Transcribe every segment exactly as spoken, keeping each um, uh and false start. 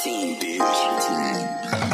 team, bitch.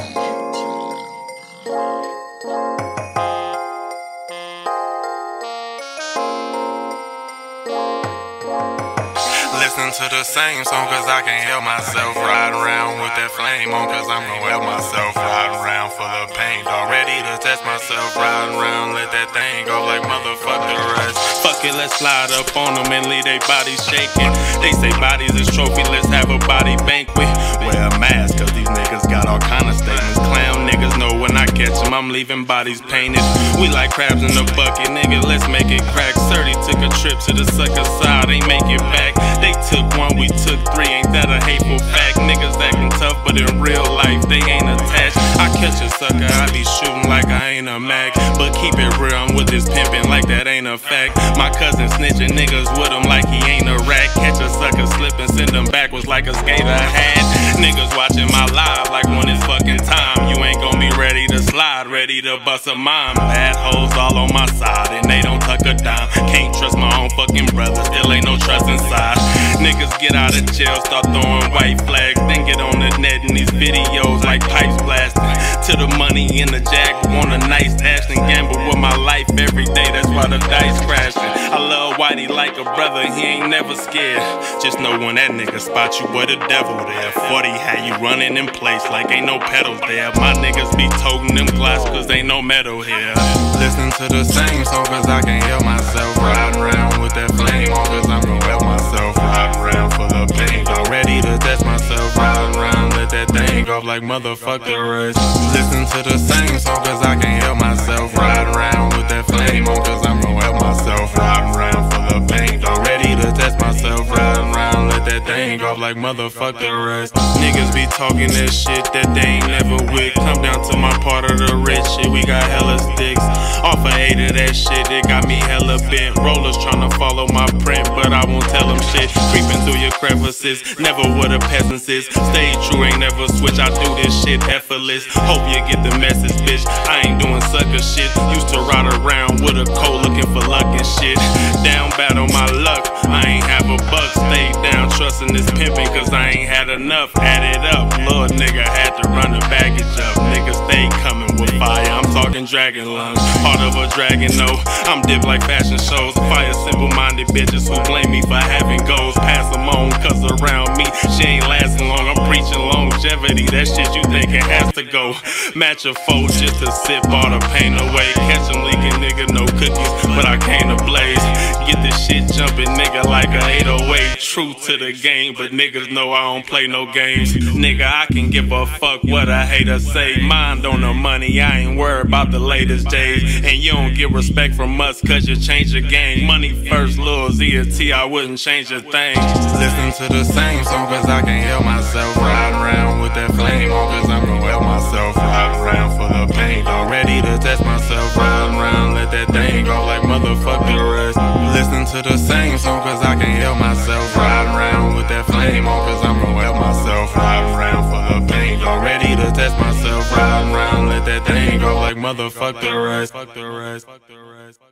Listen to the same song cause I can't help myself. Riding around with that flame on cause I'm gon' help myself. Riding around full of pain, all ready to test myself. Riding around, let that thing go like motherfuck the rest. Fuck it, let's slide up on them and leave they bodies shaking. They say bodies is trophy, let's have a body banquet. Wear a mask cause these niggas got all kind of statements. Clown niggas know when I catch them, I'm leaving bodies painted. We like crabs in the bucket, nigga, let's make it crack. Surdy took a trip to the sucker side, ain't make it back. They took one, we took three, ain't that a hateful fact? Niggas acting tough, but in real life, they ain't attached. I catch a sucker, I be shooting like I ain't a Mac. But keep it real, I'm with this pimpin' like that ain't a fact. My cousin snitching niggas with him like he ain't a rat. Catch a sucker slippin', send him backwards like a skater hat. Niggas watching my live like when it's fucking time. You ain't gon' be ready to slide, ready to bust a mine. Bad hoes all on my side, and they don't tuck a dime. Can't trust my own fucking brother, still ain't no trust inside. Niggas get out of jail, start throwing white flags, then get on the net in these videos like pipes blasting. To the money in the jack, want a nice Ashton, gamble with my life every day, that's why the dice crashing. I love Whitey like a brother, he ain't never scared. Just know when that nigga spot you, boy, the devil there. forty had you running in place like ain't no pedals there. My niggas be toting them glass cause ain't no metal here. Listen to the same song cause I can't help myself. Riding around with that flame on cause I'm gon' help myself. Riding around full of pain, all ready to test myself. Riding around, let that thing off like motherfuck the rest. Listen to the same song cause I can't help myself. Riding around with that flame on cause I'm gon' help myself. Riding around full of pain, all ready to test myself. Riding around, let that thing off like motherfuck the rest. Niggas be talking that shit that they ain't never with. Come down to my part of the rich shit, we got hella sticks. Off of eight of that shit, it got me hella bent. Rollers tryna follow my print, but I won't tell them shit. Creeping through your crevices, never what a peasant is. Stay true, ain't never switch, I do this shit effortless. Hope you get the message, bitch, I ain't doing sucker shit. Used to ride around with a coat looking for luck and shit. Down bad on my luck, I ain't have a buck. Stay down trusting this pimping cause I ain't had enough. Add it up, Lord nigga had to run the baggage up. Niggas stay coming with fire, I'm talking dragon lungs. Heart of a dragon, no, I'm dipped like fashion shows. Fire simple-minded bitches who blame me for having goals. Pass them on cause around me, she ain't lasting long. I'm preaching longevity, that shit you think it has to go. Match a foe just to sip all the pain away. Catch them leaking, nigga, no cookies, but I came to blaze. Get this shit jumping, nigga, like a eight oh eight. True to the game, but niggas know I don't play no games. Nigga, I can give a fuck what a hater say. Mind on the money, I ain't worried about the latest days. And you don't get respect from us cause you change the game. Money first, Lil Z or T, I wouldn't change a thing. Listen to the same song cause I can't help myself. Riding around with that flame on cause I'm gon' help myself. Riding around full of pain, all ready to test myself. Riding around, let that thing go like motherfuck the rest. Listen to the same song cause I can't help myself. Riding around with that flame on cause I'm gon' help myself. Riding around full of pain, all ready to test myself. Riding around, let that thing go like motherfuck the rest.